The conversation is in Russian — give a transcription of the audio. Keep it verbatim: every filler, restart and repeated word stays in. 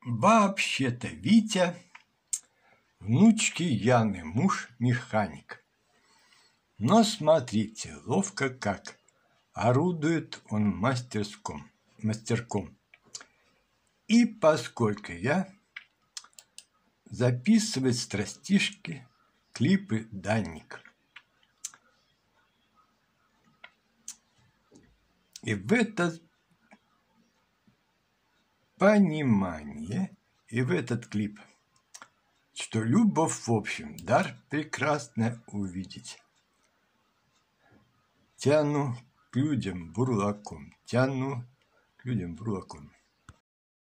Вообще-то Витя, внучки Яны муж механик. Но смотрите, ловко как орудует он мастерском, мастерком. И поскольку я записывать страстишки, клипы данник. И в это понимание, и в этот клип, что любовь в общем дар прекрасно увидеть. Тяну к людям бурлаком, тяну к людям бурлаком.